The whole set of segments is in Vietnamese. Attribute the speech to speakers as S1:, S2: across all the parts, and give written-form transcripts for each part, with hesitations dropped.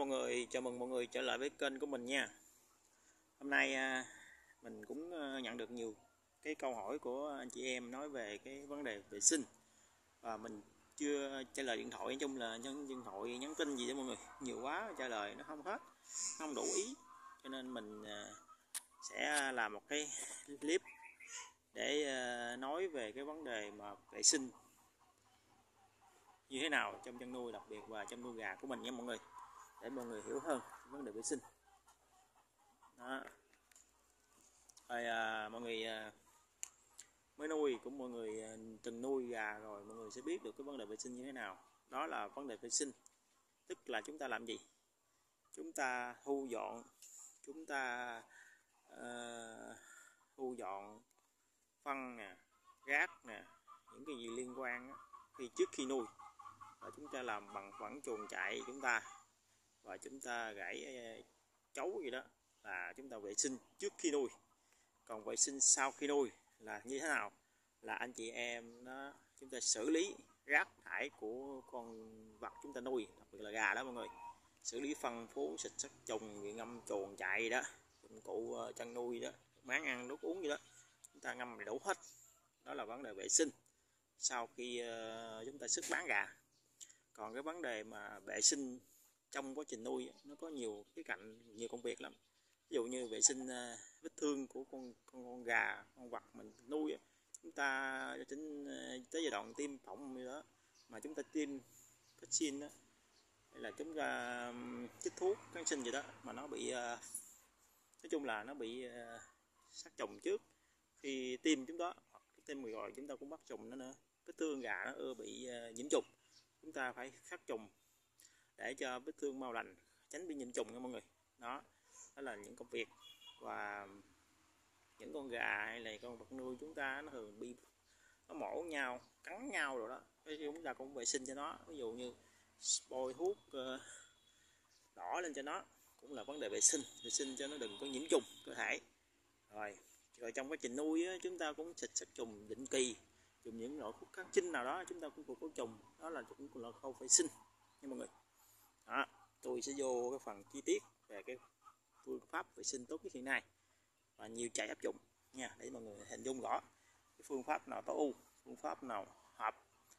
S1: mọi người, chào mừng mọi người trở lại với kênh của mình nha. Hôm nay mình cũng nhận được nhiều cái câu hỏi của anh chị em nói về cái vấn đề vệ sinh và mình chưa trả lời điện thoại. Nói chung là điện thoại nhắn tin gì đó mọi người nhiều quá, trả lời nó không hết, nó không đủ ý, cho nên mình sẽ làm một cái clip để nói về cái vấn đề mà vệ sinh như thế nào trong chăn nuôi, đặc biệt và trong nuôi gà của mình nha mọi người, để mọi người hiểu hơn vấn đề vệ sinh đó. Rồi mọi người mới nuôi cũng mọi người từng nuôi gà rồi, mọi người sẽ biết được cái vấn đề vệ sinh như thế nào. Đó là vấn đề vệ sinh, tức là chúng ta làm gì? Chúng ta thu dọn, chúng ta thu dọn phân nè, rác nè, những cái gì liên quan trước khi nuôi, và chúng ta làm bằng phẳng chuồng trại chúng ta, và chúng ta gãy chấu gì đó là chúng ta vệ sinh trước khi nuôi. Còn vệ sinh sau khi nuôi là như thế nào? Là anh chị em đó, chúng ta xử lý rác thải của con vật chúng ta nuôi, đặc biệt là gà đó mọi người, xử lý phân phối, xịt sát trùng, ngâm chuồng chạy đó, dụng cụ chăn nuôi đó, máng ăn nước uống gì đó, chúng ta ngâm đầy đủ hết. Đó là vấn đề vệ sinh sau khi chúng ta xuất bán gà. Còn cái vấn đề mà vệ sinh trong quá trình nuôi nó có nhiều cái cạnh, nhiều công việc lắm. Ví dụ như vệ sinh vết thương của con gà, con vật mình nuôi, chúng ta đến tới giai đoạn tiêm phòng gì đó mà chúng ta tiêm vaccine đó, hay là chúng ta chích thuốc kháng sinh gì đó mà nó bị nói chung là nó bị sát trùng trước khi tiêm chúng đó, hoặc tiêm rồi chúng ta cũng bắt trùng nó nữa. Vết thương gà nó bị nhiễm trùng, chúng ta phải sát trùng để cho vết thương mau lành, tránh bị nhiễm trùng nha mọi người. Đó là những công việc. Và những con gà hay là con vật nuôi chúng ta nó thường bị nó mổ nhau, cắn nhau rồi đó, chúng ta cũng vệ sinh cho nó, ví dụ như bôi thuốc đỏ lên cho nó, cũng là vấn đề vệ sinh cho nó đừng có nhiễm trùng cơ thể. Rồi trong quá trình nuôi chúng ta cũng xịt sát trùng định kỳ, dùng những loại thuốc kháng sinh nào đó chúng ta cũng phục có trùng, đó là cũng là khâu vệ sinh nha mọi người. Đó, tôi sẽ vô cái phần chi tiết về cái phương pháp vệ sinh tốt nhất hiện nay và nhiều chạy áp dụng nha, để mọi người hình dung rõ cái phương pháp nào tối ưu, phương pháp nào hợp,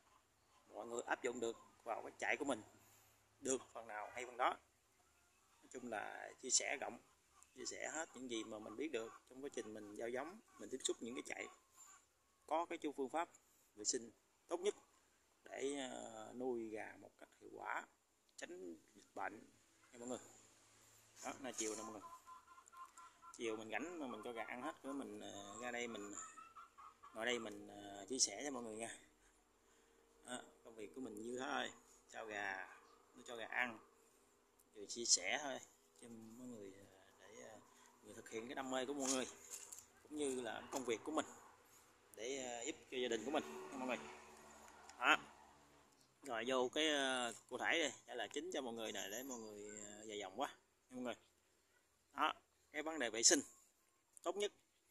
S1: mọi người áp dụng được vào cái chạy của mình, được phần nào hay phần đó. Nói chung là chia sẻ rộng, chia sẻ hết những gì mà mình biết được trong quá trình mình giao giống, mình tiếp xúc những cái chạy có cái phương pháp vệ sinh tốt nhất để nuôi gà một cách hiệu quả, tránh dịch bệnh nha mọi người. Đó là chiều nè mọi người, chiều mình rảnh mà mình cho gà ăn hết nữa, mình ra đây mình ngồi đây mình chia sẻ cho mọi người nha. Đó, công việc của mình như thế thôi, cho gà, nó cho gà ăn rồi chia sẻ thôi cho mọi người, để người thực hiện cái đam mê của mọi người cũng như là công việc của mình để giúp cho gia đình của mình nha mọi người. Đó. Rồi vô cái cụ thể đây, đây là chính cho mọi người này, để mọi người dài dòng quá nha mọi người. Đó, cái vấn đề vệ sinh tốt nhất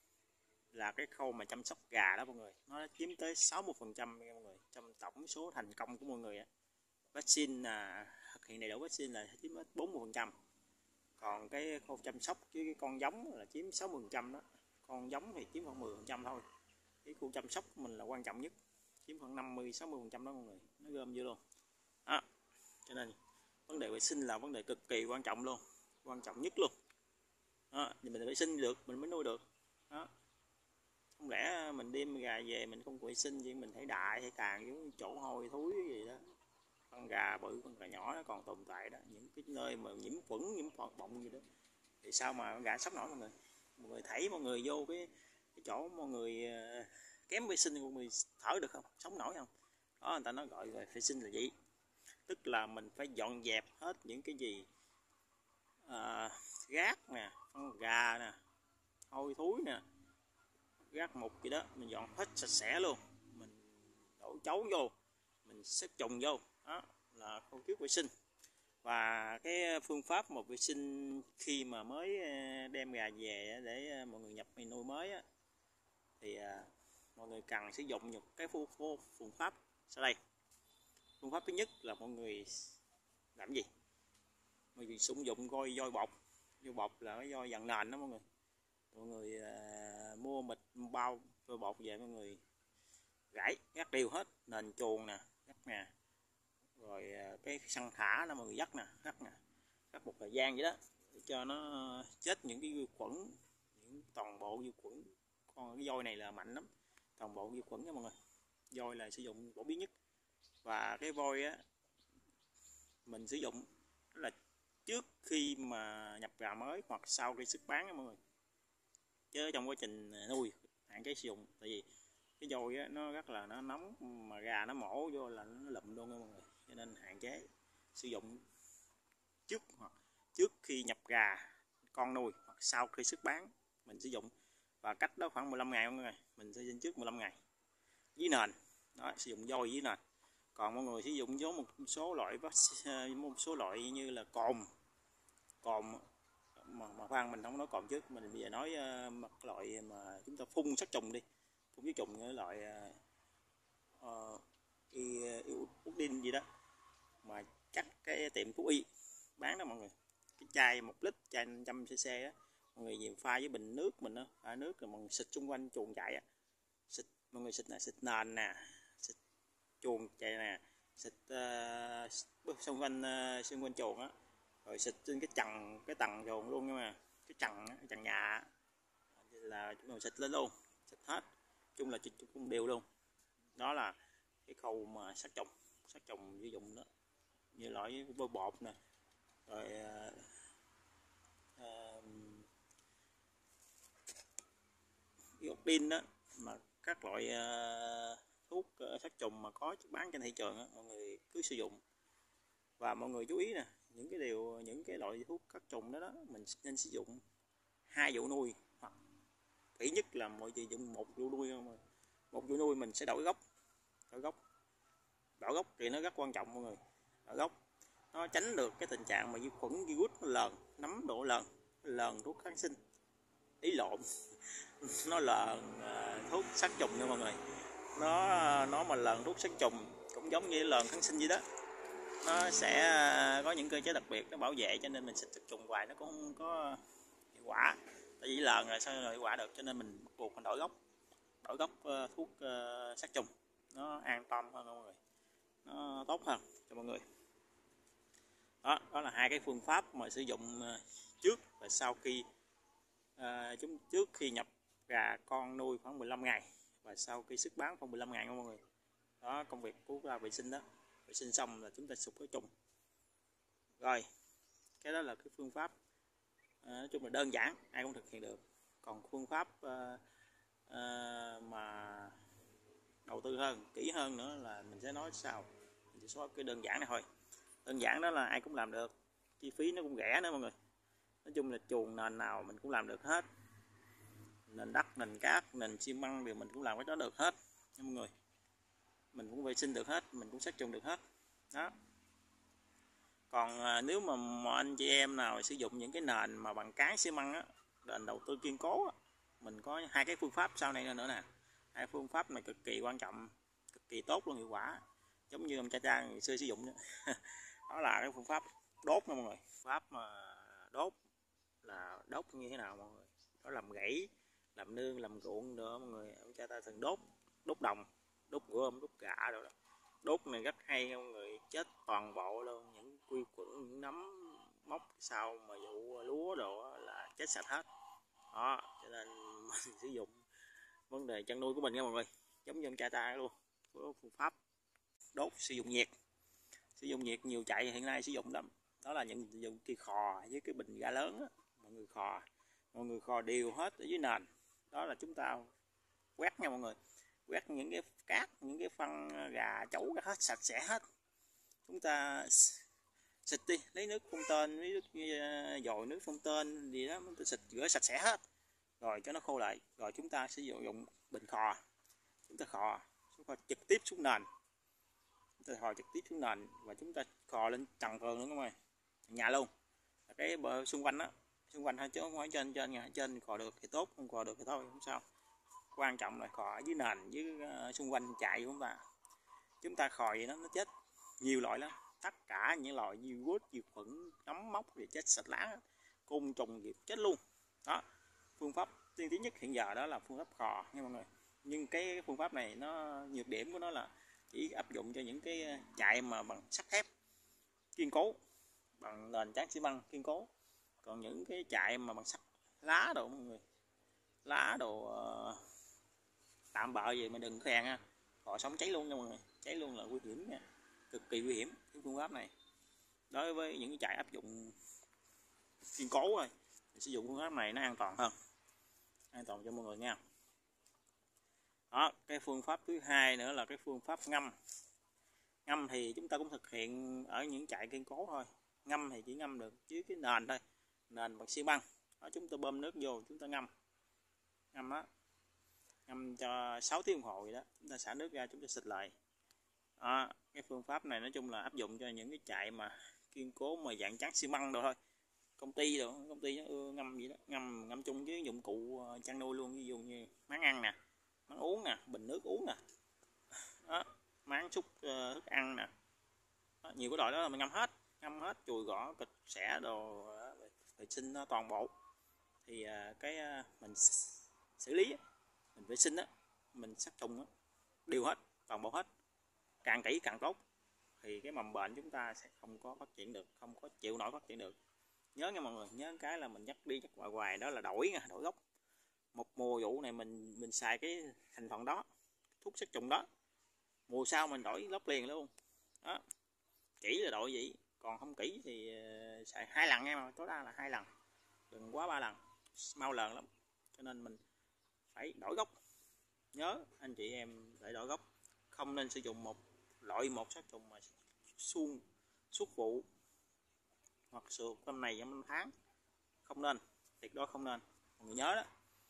S1: là cái khâu mà chăm sóc gà đó mọi người, nó chiếm tới 60% nha mọi người, trong tổng số thành công của mọi người. Vaccine là thực hiện đầy đủ vaccine là chiếm 40%, còn cái khâu chăm sóc với cái con giống là chiếm 60% đó, con giống thì chiếm khoảng 10% thôi. Cái khu chăm sóc của mình là quan trọng nhất, chiếm khoảng 50-60% đó mọi người, nó gom vô luôn đó. Cho nên vấn đề vệ sinh là vấn đề cực kỳ quan trọng luôn, quan trọng nhất luôn đó. Thì mình vệ sinh được mình mới nuôi được đó, không lẽ mình đem gà về mình không vệ sinh gì, mình thấy đại hay càng những chỗ hôi thối gì đó, con gà bự con gà nhỏ nó còn tồn tại đó, những cái nơi mà nhiễm khuẩn nhiễm bọng gì đó thì sao mà con gà sống nổi mọi người thấy mọi người vô cái chỗ mọi người kém vệ sinh, mọi người thở được không, sống nổi không? Đó người ta nói gọi về vệ sinh là gì, tức là mình phải dọn dẹp hết những cái gì rác nè, con gà nè, hôi thối nè, rác mục gì đó mình dọn hết sạch sẽ luôn, mình đổ chấu vô, mình xếp trùng vô, đó là khâu trước vệ sinh. Và cái phương pháp một vệ sinh khi mà mới đem gà về để mọi người nhập nuôi mới á, thì mọi người cần sử dụng một cái phương pháp sau đây. Phương pháp thứ nhất là mọi người làm gì? mình sử dụng voi bột. Voi bột là cái voi dàn nền đó mọi người mua mịch bao voi bột về mọi người gắt đều hết nền chuồng nè, gắt nè, rồi cái săn thả nó mọi người gắt một thời gian vậy đó để cho nó chết những cái vi khuẩn, những toàn bộ vi khuẩn. Con cái voi này là mạnh lắm, toàn bộ vi khuẩn nha mọi người. Voi là sử dụng phổ biến nhất, và cái voi á mình sử dụng là trước khi mà nhập gà mới hoặc sau khi xuất bán nha mọi người, chứ trong quá trình nuôi hạn chế sử dụng. Tại vì cái voi á nó rất là nó nóng, mà gà nó mổ vô là nó lụm luôn nha mọi người, cho nên hạn chế sử dụng trước khi nhập gà con nuôi hoặc sau khi xuất bán mình sử dụng. Và cách đó khoảng 15 ngày mọi người, mình sẽ dinh trước 15 ngày dưới nền đó, sử dụng voi dưới nền. Còn mọi người sử dụng với một số loại như là cồn mà khoan, mình không nói cồn trước, mình bây giờ nói một loại mà chúng ta phun sát trùng đi, phun sát trùng như loại Udin gì đó mà chắc cái tiệm thú y bán đó mọi người, cái chai 1 lít, chai 500cc á, mọi người về pha với bình nước mình đó, pha nước rồi mọi người xịt xung quanh chuồng chạy á, mọi người xịt nền nè, xịt chuồng chạy nè, xịt xung quanh chuồng á, rồi xịt trên cái tầng chuồng luôn. Nhưng mà cái trần nhà là chúng mình xịt lên luôn, xịt hết, chung là chung đều luôn. Đó là cái khâu mà sát trùng sử dụng đó, như loại vôi bột nè, rồi iodine đó, mà các loại thuốc sát trùng mà có bán trên thị trường đó, mọi người cứ sử dụng. Và mọi người chú ý nè, những cái loại thuốc sát trùng đó mình nên sử dụng 2 vụ nuôi, hoặc kỹ nhất là mọi người dùng 1 vụ nuôi không. 1 vụ nuôi mình sẽ đổi gốc thì nó rất quan trọng mọi người. Đổi gốc nó tránh được cái tình trạng mà vi khuẩn virus nó lờn, nấm độ lờn thuốc kháng sinh, ý lộn nó lờn thuốc sát trùng nha mọi người. Nó mà lờn thuốc sát trùng cũng giống như lờn kháng sinh gì đó, nó sẽ có những cơ chế đặc biệt nó bảo vệ, cho nên mình xịt trùng hoài nó cũng không có hiệu quả. Tại vì lờn là sao hiệu quả được, cho nên mình bắt buộc mình đổi gốc thuốc sát trùng, nó an toàn hơn mọi người, nó tốt hơn cho mọi người. Đó là 2 cái phương pháp mà sử dụng trước và sau khi trước khi nhập gà con nuôi khoảng 15 ngày và sau khi xuất bán khoảng 15 ngày nha mọi người. Đó, công việc của vệ sinh đó, vệ sinh xong là chúng ta sụp cái trùng. Rồi cái đó là cái phương pháp nói chung là đơn giản, ai cũng thực hiện được. Còn phương pháp mà đầu tư hơn, kỹ hơn nữa là mình sẽ nói sau. Mình chỉ nói cái đơn giản này thôi. Đơn giản đó là ai cũng làm được, chi phí nó cũng rẻ nữa mọi người. Nói chung là chuồng nền nào mình cũng làm được hết, nền đất, nền cát, nền xi măng thì mình cũng làm cái đó được hết nha mọi người. Mình cũng vệ sinh được hết, mình cũng sát trùng được hết đó. Còn nếu mà anh chị em nào sử dụng những cái nền mà bằng cán xi măng á, nền đầu tư kiên cố á, mình có 2 cái phương pháp sau này nữa nè. 2 phương pháp này cực kỳ quan trọng, cực kỳ tốt luôn, hiệu quả, giống như ông cha ngày xưa sử dụng đó. Đó là cái phương pháp đốt nha mọi người. Pháp mà đốt là đốt như thế nào mọi người? Đó làm rẫy, làm nương, làm ruộng nữa mọi người. Ông cha ta thường đốt đồng, đốt gom, đốt gạ rồi đó. Đốt này rất hay mọi người, chết toàn bộ luôn, những quy khuẩn, những nấm mốc sau mà vụ lúa đồ là chết sạch hết. Đó, cho nên mình sử dụng vấn đề chăn nuôi của mình nha mọi người, giống như ông cha ta luôn. Có phương pháp đốt sử dụng nhiệt nhiều chạy hiện nay sử dụng lắm. Đó là dùng cây khò với cái bình ga lớn đó. Mọi người khò đều hết ở dưới nền. Đó là chúng ta quét nha mọi người, quét những cái cát, những cái phân gà chấu ra hết, sạch sẽ hết. Chúng ta xịt đi, lấy nước phun tên, lấy nước dồi nước phun tên gì đó, chúng ta xịt rửa sạch sẽ hết rồi cho nó khô lại. Rồi chúng ta sử dụng bình khò, chúng ta khò trực tiếp xuống nền, và chúng ta khò lên trần vườn luôn các bạn, nhà luôn, cái bờ xung quanh đó, xung quanh thôi chứ không phải trên khò được thì tốt, không khò được thì thôi không sao. Quan trọng là khò ở dưới nền, với xung quanh chạy của chúng ta khò vậy nó chết nhiều loại lắm, tất cả những loài virus, vi khuẩn, nấm mốc thì chết sạch lá, côn trùng gì chết luôn. Đó, phương pháp tiên tiến nhất hiện giờ đó là phương pháp khò nha mọi người. Nhưng cái phương pháp này nó nhược điểm của nó là chỉ áp dụng cho những cái chạy mà bằng sắt thép kiên cố, bằng nền trắng xi măng kiên cố. Còn những cái chạy mà bằng sắt lá đồ mọi người, lá đồ tạm bợ gì mà đừng khen ha, họ sống cháy luôn nha mọi người, cháy luôn là nguy hiểm nha, cực kỳ nguy hiểm. Cái phương pháp này đối với những cái chạy áp dụng kiên cố thôi, sử dụng phương pháp này nó an toàn hơn, an toàn cho mọi người nha. Đó, cái phương pháp thứ hai nữa là cái phương pháp ngâm. Ngâm thì chúng ta cũng thực hiện ở những chạy kiên cố thôi. Ngâm thì chỉ ngâm được dưới cái nền thôi, nền bằng xi măng. Đó, chúng ta bơm nước vô, chúng ta ngâm đó, ngâm cho 6 tiếng đồng hồ vậy đó, chúng ta xả nước ra, chúng ta xịt lại. Đó, cái phương pháp này nói chung là áp dụng cho những cái chạy mà kiên cố mà dạng trắng xi măng rồi thôi. Công ty nó ưa ngâm gì đó, ngâm chung với dụng cụ chăn nuôi luôn, ví dụ như máng ăn nè, máng uống nè, bình nước uống nè, đó, máng xúc thức ăn nè. Đó, nhiều cái loại đó là mình ngâm hết chùi gõ kịch xẻ đồ vệ sinh nó toàn bộ. Thì mình xử lý, mình vệ sinh á, mình sát trùng á, đều hết, toàn bộ hết, càng kỹ càng tốt, thì cái mầm bệnh chúng ta sẽ không có phát triển được, không có chịu nổi phát triển được. Nhớ nha mọi người, nhớ cái là mình nhắc đi nhắc lại hoài, đó là đổi gốc. Một mùa vụ này mình xài cái thành phần đó, thuốc sát trùng đó, mùa sau mình đổi gốc liền luôn. Đó, kỹ là đổi vậy, còn không kỹ thì xài 2 lần nha, mà tối đa là 2 lần, đừng quá 3 lần, mau lần lắm. Cho nên mình phải đổi gốc. Nhớ anh chị em phải đổi gốc, không nên sử dụng một sát trùng mà suốt vụ hoặc sượt năm này năm tháng, không nên, tuyệt đối không nên, mọi người nhớ đó.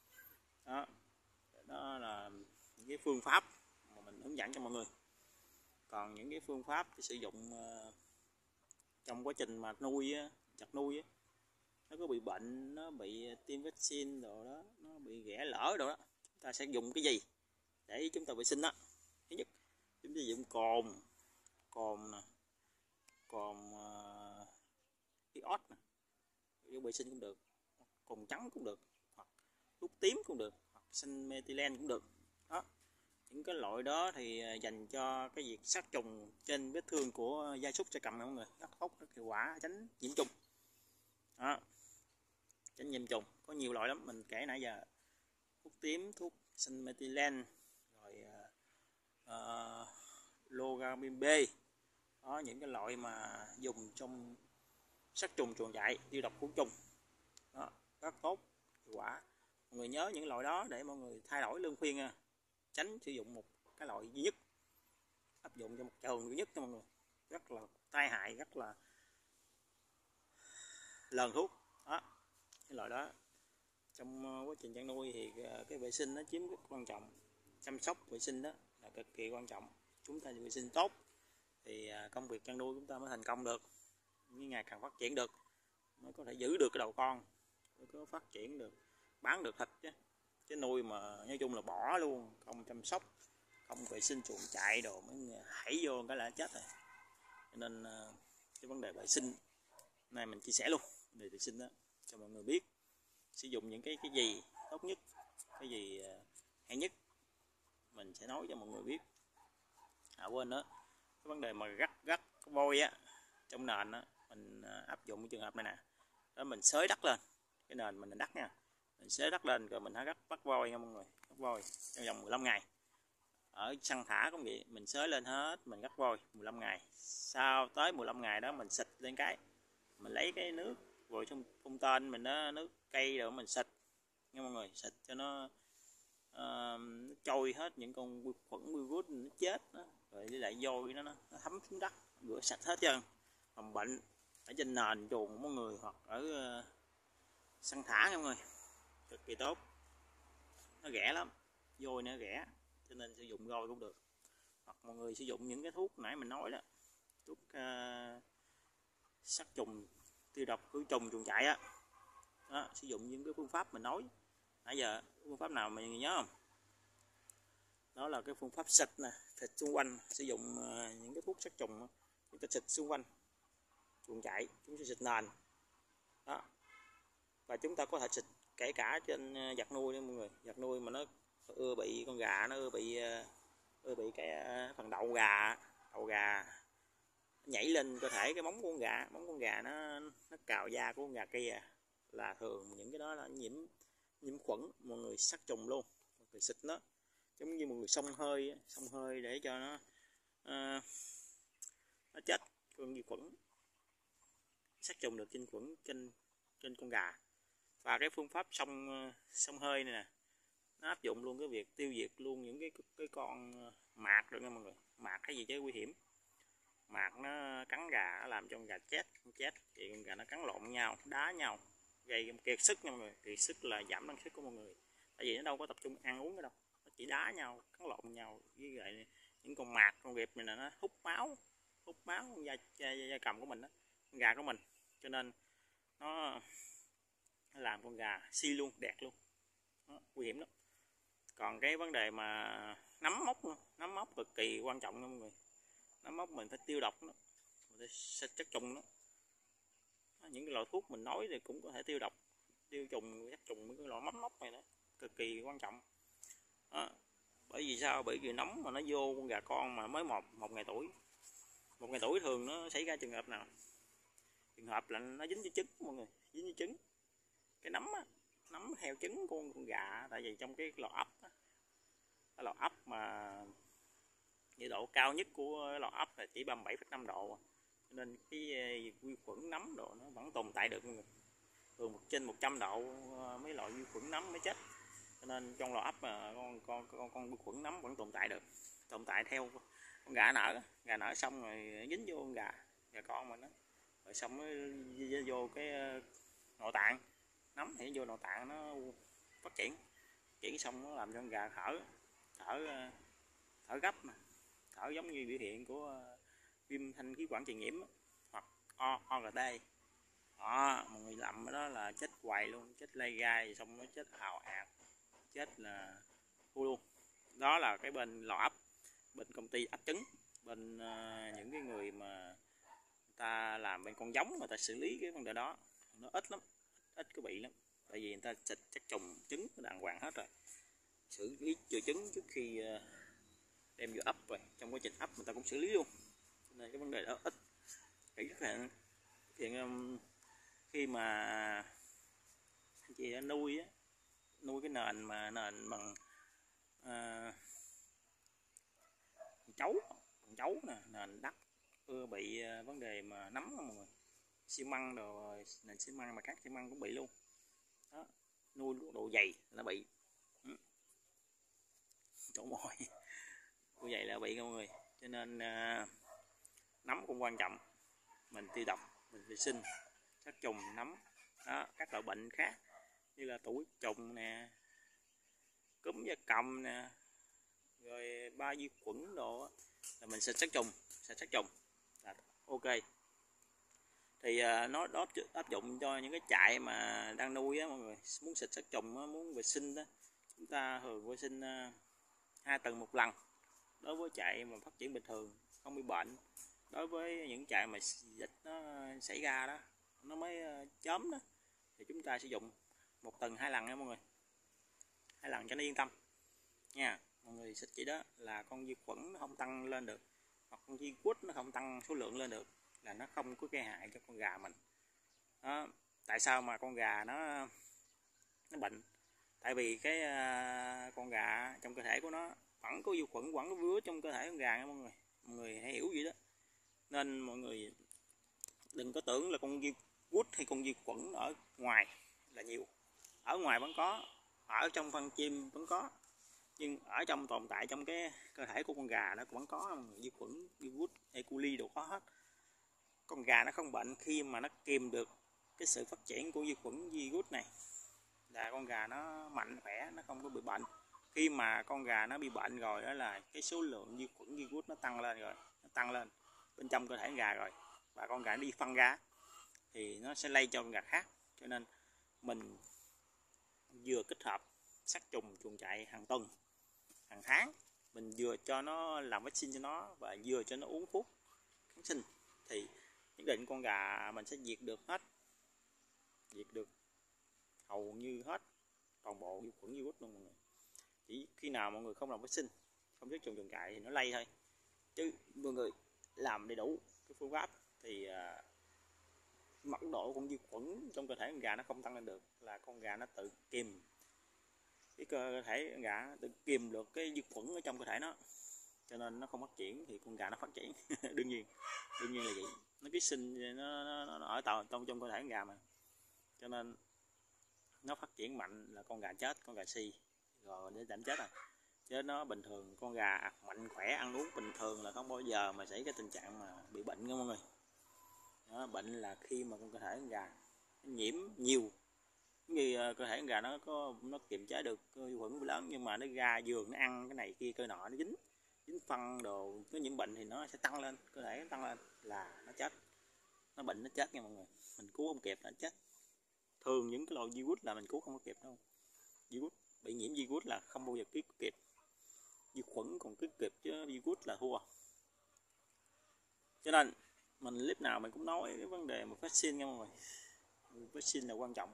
S1: Đó là những cái phương pháp mà mình hướng dẫn cho mọi người. Còn những cái phương pháp sử dụng trong quá trình mà chặt nuôi nó có bị bệnh, nó bị tiêm vaccine rồi đó, nó bị ghẻ lỡ rồi đó, chúng ta sẽ dùng cái gì để chúng ta vệ sinh đó? Thứ nhất, chúng ta dùng cồn nè, cồn iốt nè, dùng vệ sinh cũng được, cồn trắng cũng được, hoặc thuốc tím cũng được, hoặc xanh methylen cũng được. Đó, những cái loại đó thì dành cho cái việc sát trùng trên vết thương của gia súc gia cầm mọi người, rất tốt, rất hiệu quả, tránh nhiễm trùng. Đó, tránh nhiễm trùng có nhiều loại lắm, mình kể nãy giờ, thuốc tím, thuốc xanh methylen, rồi logamin B. Đó, những cái loại mà dùng trong sát trùng chuồng trại, tiêu độc khử trùng, đó, rất tốt, hiệu quả. Mọi người nhớ những loại đó để mọi người thay đổi luân phiên nha, tránh sử dụng một cái loại duy nhất, áp dụng cho một trường duy nhất cho mọi người, rất là tai hại, rất là lờn thuốc. Đó, cái loại đó trong quá trình chăn nuôi thì cái vệ sinh nó chiếm rất quan trọng, chăm sóc vệ sinh đó là cực kỳ quan trọng. Chúng ta vệ sinh tốt thì công việc chăn nuôi chúng ta mới thành công được, như ngày càng phát triển được, mới có thể giữ được cái đầu con, mới có phát triển được, bán được thịt chứ nuôi mà nói chung là bỏ luôn, không chăm sóc, không vệ sinh chuồng trại đồ, mới hãy vô cái là chết rồi. Cho nên cái vấn đề vệ sinh này mình chia sẻ luôn về vệ sinh đó cho mọi người biết, sử dụng những cái gì tốt nhất, cái gì hay nhất, mình sẽ nói cho mọi người biết. Quên nữa, cái vấn đề mà gắt vôi á trong nền á, mình áp dụng cái trường hợp này nè, đó mình xới đất lên, cái nền mình đất nha, mình xới đất lên rồi mình hãy bắt vôi nha mọi người, bắt vôi trong vòng 15 ngày. Ở săn thả cũng vậy, mình xới lên hết, mình gắt vôi 15 ngày, sau tới 15 ngày đó mình xịt lên cái, mình lấy cái nước vội trong phun tên mình đó, nước cây rồi mình xịt nha mọi người, xịt cho nó trôi hết những con vi khuẩn virus nó chết đó, rồi với lại vôi nó thấm xuống đất, rửa sạch hết trơn. Phòng bệnh ở trên nền chuồng mọi người, hoặc ở săn thả nha mọi người, cực kỳ tốt, nó rẻ lắm, vôi nó rẻ, cho nên sử dụng vôi cũng được. Hoặc mọi người sử dụng những cái thuốc nãy mình nói đó, thuốc sát trùng, tiêu độc khử trùng chuồng trại á, đó, sử dụng những cái phương pháp mình nói nãy giờ. Phương pháp nào mình nhớ không? Đó là cái phương pháp xịt nè, xịt xung quanh, sử dụng những cái thuốc sát trùng chúng ta xịt xung quanh chuồng trại, chúng ta xịt nền đó. Và chúng ta có thể xịt kể cả trên vật nuôi nữa mọi người. Vật nuôi mà nó ưa bị con gà, nó ưa bị cái phần đậu gà nhảy lên cơ thể cái móng con gà nó cào da của con gà kia, là thường những cái đó là nhiễm khuẩn, mọi người sát trùng luôn, mọi người xịt nó giống như mọi người xông hơi để cho nó chết con vi khuẩn, sát trùng được trên khuẩn trên con gà. Và cái phương pháp xông hơi này nè, nó áp dụng luôn cái việc tiêu diệt luôn những cái con mạc rồi nha mọi người. Mạc cái gì chứ nguy hiểm, mạc nó cắn gà, nó làm cho con gà chết thì con gà nó cắn lộn nhau, đá nhau, gây kiệt sức nha mọi người. Kiệt sức là giảm năng suất của mọi người, tại vì nó đâu có tập trung ăn uống cái đâu, nó chỉ đá nhau, cắn lộn nhau. Với lại những con mạc, con vịt này là nó hút máu con da cầm của mình đó, con gà của mình, cho nên nó làm con gà si luôn, đẹp luôn đó, nguy hiểm lắm. Còn cái vấn đề mà nấm mốc cực kỳ quan trọng nha mọi người. Nấm mốc mình phải tiêu độc nó, mình phải xịt chất trùng nó. Những cái loại thuốc mình nói thì cũng có thể tiêu độc, tiêu trùng, sát trùng mấy cái loại nấm mốc này đó, cực kỳ quan trọng đó. Bởi vì sao? Bởi vì nấm mà nó vô con gà con mà mới một ngày tuổi. Một ngày tuổi thường nó xảy ra trường hợp nào? Trường hợp là nó dính với trứng mọi người, dính với trứng. Cái nấm theo trứng con gà, tại vì trong cái lò ấp á, cái lò ấp mà nhiệt độ cao nhất của lò ấp là chỉ 37,5 độ, cho nên cái vi khuẩn nấm độ nó vẫn tồn tại được mọi người. Thường trên 100 độ mấy loại vi khuẩn nấm mới chết, cho nên trong lò ấp mà con vi khuẩn nấm vẫn tồn tại theo con gà nở xong rồi dính vô con gà con mà nó, rồi xong mới vô cái nội tạng, nấm thì vô nội tạng nó phát triển xong nó làm cho con gà thở gấp, mà thở giống như biểu hiện của viêm thanh khí quản truyền nhiễm hoặc ORT đó. Mọi người lầm đó là chết hoài luôn, chết lây gai xong nó chết ào ạt, chết là thua luôn. Đó là cái bên lò ấp, bên công ty ấp trứng, bên những cái người mà người ta làm bên con giống, người ta xử lý cái vấn đề đó nó ít lắm, ít có bị lắm, tại vì người ta xịt chất trùng trứng đàng hoàng hết rồi, xử lý trừ trứng trước khi đem vô ấp rồi, trong quá trình ấp người ta cũng xử lý luôn, nên cái vấn đề đó ít. Thì rất là khi mà anh chị đã nuôi cái nền bằng chấu nè, nền đất ưa bị vấn đề mà nấm mọi người, xi măng rồi, nền xi măng mà cát xi măng cũng bị luôn đó. Nuôi độ dày là bị chỗ mồi độ dày là bị mọi người, cho nên nấm cũng quan trọng, mình tiêu độc, mình vệ sinh sát trùng nấm đó. Các loại bệnh khác như là tủ trùng nè, cúm da cầm nè, rồi ba vi khuẩn đồ là mình xịt sát trùng là ok. Thì nó áp dụng cho những cái trại mà đang nuôi á mọi người, muốn xịt sát trùng á, muốn vệ sinh đó, chúng ta thường vệ sinh 2 tuần một lần đối với trại mà phát triển bình thường không bị bệnh. Đối với những trại mà dịch nó xảy ra đó, nó mới chớm đó, thì chúng ta sử dụng 1 tuần 2 lần nha mọi người, 2 lần cho nó yên tâm nha. Mọi người xịt chỉ đó là con vi khuẩn nó không tăng lên được, hoặc con vi khuất nó không tăng số lượng lên được, là nó không có gây hại cho con gà mình đó. Tại sao mà con gà nó bệnh? Tại vì cái con gà trong cơ thể của nó vẫn có vi khuẩn, vẫn có virus trong cơ thể con gà nha mọi người hãy hiểu gì đó. Nên mọi người đừng có tưởng là con virus hay con vi khuẩn ở ngoài là nhiều, ở ngoài vẫn có, ở trong phân chim vẫn có, nhưng ở trong tồn tại trong cái cơ thể của con gà nó vẫn có vi khuẩn, virus, E. coli đều có hết. Con gà nó không bệnh khi mà nó kìm được cái sự phát triển của vi khuẩn virus này, là con gà nó mạnh khỏe, nó không có bị bệnh. Khi mà con gà nó bị bệnh rồi đó là cái số lượng vi khuẩn virus nó tăng lên rồi, nó tăng lên bên trong cơ thể gà rồi, và con gà đi phân ra thì nó sẽ lây cho con gà khác. Cho nên mình vừa kết hợp sát trùng chuồng trại hàng tuần, hàng tháng, mình vừa cho nó làm vaccine cho nó và vừa cho nó uống thuốc kháng sinh thì nhất định con gà mình sẽ diệt được hết, diệt được hầu như hết toàn bộ vi khuẩn virus luôn mọi người. Chỉ khi nào mọi người không làm vệ sinh, không biết chuồng trại thì nó lây thôi, chứ mọi người làm đầy đủ cái phương pháp thì mật độ con vi khuẩn trong cơ thể con gà nó không tăng lên được, là con gà nó tự kìm cái cơ thể con gà tự kìm được cái vi khuẩn ở trong cơ thể nó, cho nên nó không phát triển thì con gà nó phát triển. đương nhiên là vậy, nó ký sinh nó ở trong cơ thể con gà mà, cho nên nó phát triển mạnh là con gà chết, con gà si rồi để đánh chết rồi. Chứ nó bình thường con gà mạnh khỏe ăn uống bình thường là không bao giờ mà xảy cái tình trạng mà bị bệnh nha mọi người. Đó, bệnh là khi mà con cơ thể con gà nó nhiễm nhiều, như cơ thể con gà nó kiềm chế được vi khuẩn lớn, nhưng mà nó ra giường nó ăn cái này kia cơ nọ, nó dính phân đồ, nó nhiễm bệnh thì nó sẽ tăng lên, cơ thể nó tăng lên là nó chết, nó bệnh nó chết nha mọi người, mình cứu không kịp là nó chết. Thường những cái loại virus là mình cứu không có kịp đâu, virus bị nhiễm virus là không bao giờ cứu kịp, vi khuẩn còn cứu kịp chứ virus là thua. Cho nên mình clip nào mình cũng nói cái vấn đề mà vaccine nha mọi người, vaccine là quan trọng.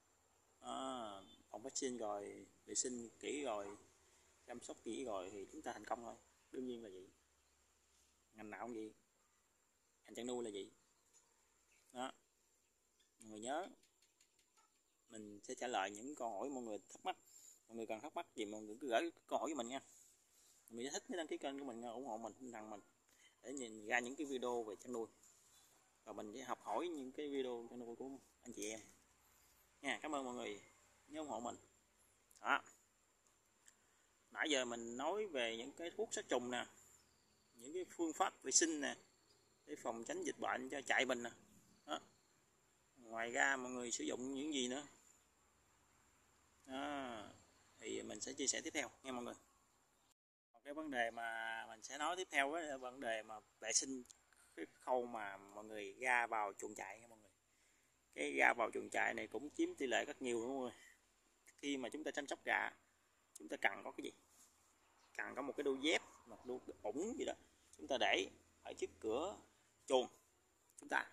S1: Phòng vaccine rồi vệ sinh kỹ rồi chăm sóc kỹ rồi thì chúng ta thành công thôi, đương nhiên là vậy, ngành nào cũng vậy, ngành chăn nuôi là vậy đó. Mọi người nhớ mình sẽ trả lời những câu hỏi mọi người thắc mắc, mọi người cần thắc mắc gì mọi người cứ gửi câu hỏi cho mình nha. Mọi người thích đăng ký kênh của mình, ủng hộ mình, tinh thần mình để nhìn ra những cái video về chăn nuôi, và mình sẽ học hỏi những cái video chăn nuôi của anh chị em nha. Cảm ơn mọi người nhớ ủng hộ mình đó. Nãy giờ mình nói về những cái thuốc sát trùng nè, những cái phương pháp vệ sinh nè để phòng tránh dịch bệnh cho trại mình nè đó. Ngoài ra mọi người sử dụng những gì nữa đó, thì mình sẽ chia sẻ tiếp theo nha mọi người. Cái vấn đề mà mình sẽ nói tiếp theo là vấn đề mà vệ sinh cái khâu mà mọi người ra vào chuồng trại nha mọi người. Cái ra vào chuồng trại này cũng chiếm tỷ lệ rất nhiều đúng không? Khi mà chúng ta chăm sóc gà, chúng ta cần có cái gì? Cần có một cái đôi dép, một đôi ủng gì đó, chúng ta để ở trước cửa chuồng chúng ta,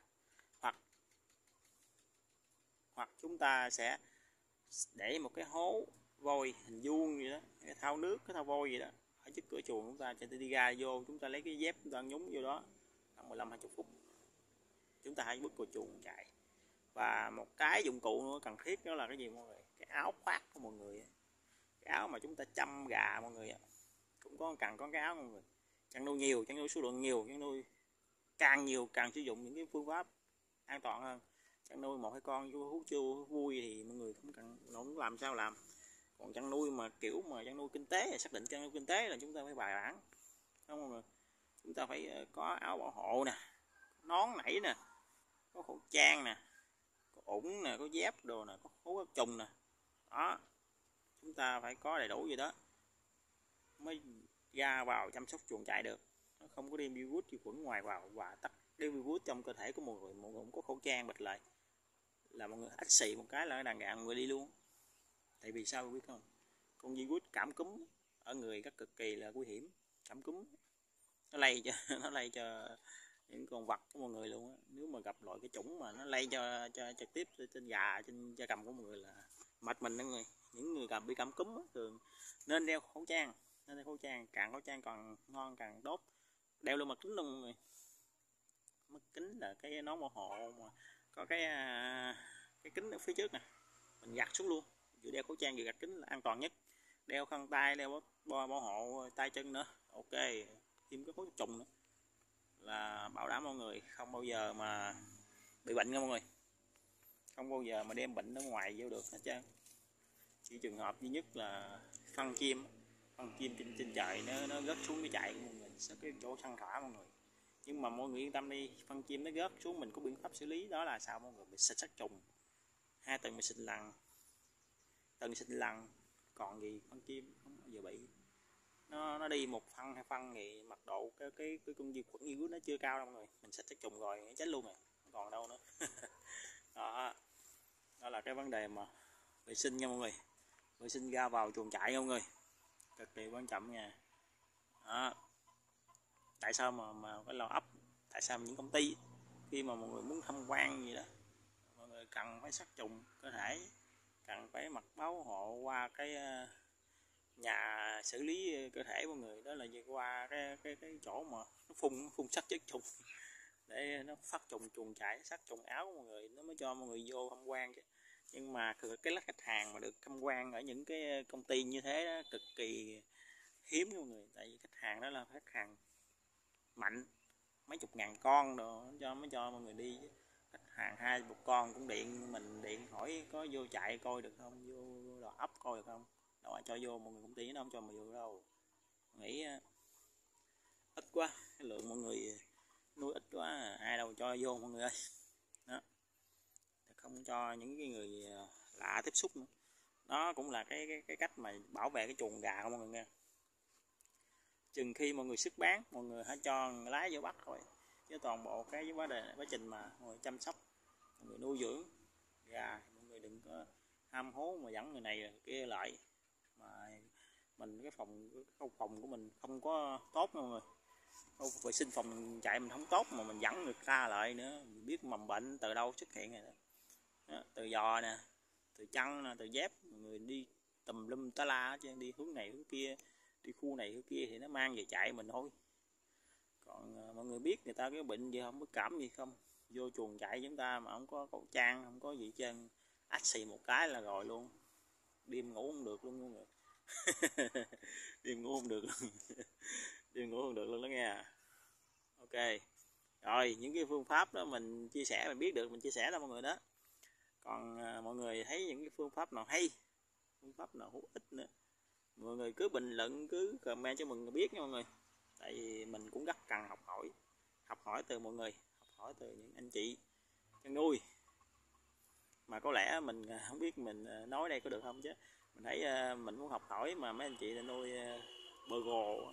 S1: hoặc chúng ta sẽ để một cái hố vôi hình vuông gì đó, cái thau nước, cái thau vôi gì đó ở trước cửa chuồng chúng ta, cho đi ra vô chúng ta lấy cái dép chúng ta nhúng vô đó khoảng 15-20 phút, chúng ta hãy bước vào chuồng chạy. Và một cái dụng cụ nữa cần thiết đó là cái gì mọi người? Cái áo khoác của mọi người, cái áo mà chúng ta chăm gà mọi người cũng cần có cái áo mọi người. Chăn nuôi nhiều, chăn nuôi số lượng nhiều, chăn nuôi càng nhiều càng sử dụng những cái phương pháp an toàn hơn. Chăn nuôi một hai con hú chưa vui thì mọi người không cần, nó cũng làm sao làm. Còn chăn nuôi mà kiểu mà chăn nuôi kinh tế, xác định chăn nuôi kinh tế là chúng ta phải bài bản, không mọi người? Chúng ta phải có áo bảo hộ nè, nón nảy nè, có khẩu trang nè, có ủng nè, có dép đồ nè, có hố trùng nè đó, chúng ta phải có đầy đủ gì đó mới ra vào chăm sóc chuồng trại được. Nó không có đem virus vi khuẩn ngoài vào, và tắt đem virus trong cơ thể của mọi người cũng có khẩu trang bịt lại, là mọi người ách xì một cái là đàn gà mọi người đi luôn. Tại vì sao biết không? Con virus cảm cúm ở người rất cực kỳ là nguy hiểm. Cảm cúm nó lây cho nó lây cho những con vật của mọi người luôn á. Nếu mà gặp loại cái chủng mà nó lây cho trực tiếp trên gà, trên da cầm của mọi người là mệt mình đó người. Những người gặp bị cảm cúm á, thường nên đeo khẩu trang, càng khẩu trang còn ngon càng tốt. Đeo luôn mặt kính luôn mọi người. Mắt kính là cái nón bảo hộ mà có cái kính ở phía trước nè, mình gạt xuống luôn, vừa đeo khẩu trang vừa gạt kính là an toàn nhất. Đeo khăn tay, đeo bảo hộ tay chân nữa, ok, thêm cái khối trùng nữa là bảo đảm mọi người không bao giờ mà bị bệnh nha mọi người, không bao giờ mà đem bệnh ở ngoài vô được hết trơn. Chỉ trường hợp duy nhất là phân chim trên trời nó rớt xuống cái chạy của mọi người, sẽ cái chỗ săn thả mọi người. Nhưng mà mọi người yên tâm đi, phân chim nó rớt xuống mình có biện pháp xử lý, đó là sao mọi người? Mình xịt sát trùng 2 tuần mình xịt lần, còn gì phân chim không bao giờ bị. Nó đi một phân hai phân thì mật độ cái con vi khuẩn virus nó chưa cao đâu mọi người, mình xịt sát trùng rồi chết luôn rồi, không còn đâu nữa. Đó là cái vấn đề mà vệ sinh nha mọi người, vệ sinh ra vào chuồng trại nha mọi người, cực kỳ quan trọng nha. Đó. Tại sao mà cái lò ấp, tại sao những công ty khi mà mọi người muốn tham quan gì đó, mọi người cần phải sát trùng cơ thể, cần phải mặc báo hộ qua cái nhà xử lý cơ thể mọi người, đó là qua cái chỗ mà nó phun sát chết trùng để nó phát trùng chuồng chạy, sát trùng áo mọi người, nó mới cho mọi người vô tham quan chứ. Nhưng mà cái lát khách hàng mà được tham quan ở những cái công ty như thế đó, cực kỳ hiếm mọi người, tại vì khách hàng đó là khách hàng mạnh, mấy chục ngàn con rồi mới cho mọi người đi chứ. Khách hàng 20 con cũng mình điện hỏi có vô chạy coi được không, vô đò ấp coi được không, đâu ai cho vô, mọi người công ty nó không cho mà vô đâu. Nghĩ ít quá, cái lượng mọi người nuôi ít quá, ai đâu cho vô mọi người ơi. Đó, không cho những cái người lạ tiếp xúc nữa. Đó cũng là cái cách mà bảo vệ cái chuồng gà của mọi người nha. Chừng khi mọi người xuất bán, mọi người hãy cho lái vô bắt thôi, chứ toàn bộ cái quá trình mà mọi người chăm sóc, mọi người nuôi dưỡng gà, mọi người đừng có ham hố mà dẫn người này người kia lại, mà mình cái phòng của mình không có tốt mọi người, vệ sinh phòng chạy mình không tốt mà mình dẫn người ta lại nữa, mình biết mầm bệnh từ đâu xuất hiện này đó, từ giò nè, từ chân nè, từ dép, mọi người đi tùm lum tá la chứ, đi hướng này hướng kia, đi khu này khu kia thì nó mang về chạy mình thôi. Còn mọi người biết người ta cái bệnh gì không, có cảm gì không, vô chuồng chạy chúng ta mà không có khẩu trang, không có gì chân, ách xì một cái là rồi luôn, đêm ngủ không được luôn mọi người. Đêm ngủ không được luôn. Đêm ngủ không được luôn đó nghe. Ok rồi, những cái phương pháp đó mình chia sẻ, mình biết được mình chia sẻ cho mọi người đó. Còn mọi người thấy những cái phương pháp nào hay, phương pháp nào hữu ích nữa, mọi người cứ bình luận, cứ comment cho mình biết nha mọi người. Tại vì mình cũng rất cần học hỏi từ mọi người, học hỏi từ những anh chị chăn nuôi, mà có lẽ mình không biết mình nói đây có được không chứ mình thấy mình muốn học hỏi mà mấy anh chị là nuôi bơ gồ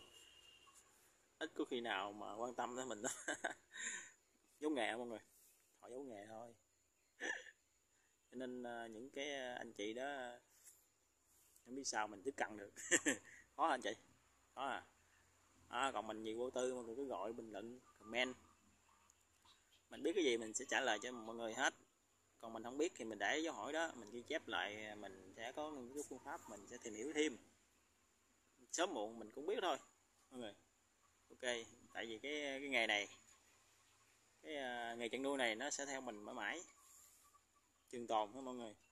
S1: ít có khi nào mà quan tâm tới mình đó. Giấu nghề mọi người, họ giấu nghề thôi. Cho nên những cái anh chị đó không biết sao mình tiếp cận được. Khó hả anh chị, khó à. Còn mình nhiều vô tư, mọi người cứ gọi bình luận comment, mình biết cái gì mình sẽ trả lời cho mọi người hết. Còn mình không biết thì mình để dấu hỏi đó, mình ghi chép lại, mình sẽ có những cái phương pháp mình sẽ tìm hiểu thêm, sớm muộn mình cũng biết thôi mọi người. Ok, tại vì cái nghề này, cái nghề chăn nuôi này nó sẽ theo mình mãi mãi, trường tồn thôi mọi người.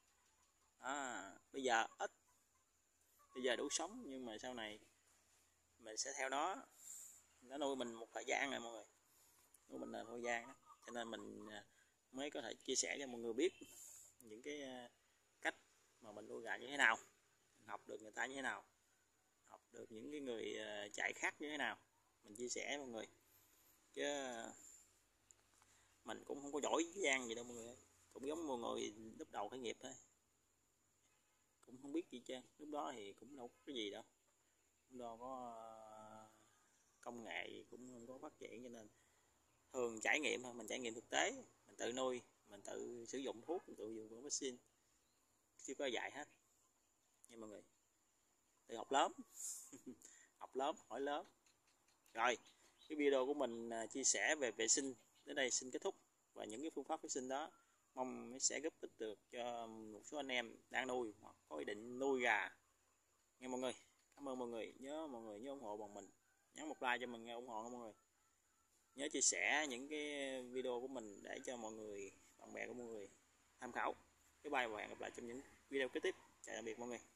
S1: Bây giờ ít, bây giờ đủ sống, nhưng mà sau này mình sẽ theo nó nuôi mình một thời gian rồi mọi người, nuôi mình là thời gian đó. Cho nên mình mới có thể chia sẻ cho mọi người biết những cái cách mà mình nuôi gà như thế nào, mình học được người ta như thế nào, học được những cái người chạy khác như thế nào, mình chia sẻ với mọi người, chứ mình cũng không có giỏi giang gì đâu mọi người, cũng giống mọi người lúc đầu khởi nghiệp thôi, cũng không biết gì chứ lúc đó thì cũng đâu có cái gì đâu, cũng đâu có công nghệ gì, cũng không có phát triển, cho nên thường trải nghiệm thôi, mình trải nghiệm thực tế, mình tự nuôi, mình tự sử dụng thuốc, mình tự dùng vaccine, chưa có dạy hết nha mọi người, tự học lớn. Học lớn hỏi lớn. Rồi cái video của mình chia sẻ về vệ sinh đến đây xin kết thúc, và những cái phương pháp vệ sinh đó mong nó sẽ giúp ích được cho một số anh em đang nuôi hoặc có ý định nuôi gà nghe mọi người. Cảm ơn mọi người, mọi người nhớ ủng hộ bằng mình, nhấn một like cho mình nghe ủng hộ mọi người, nhớ chia sẻ những cái video của mình để cho mọi người, bạn bè của mọi người tham khảo. Bye bye và hẹn gặp lại trong những video kế tiếp. Chào tạm biệt mọi người.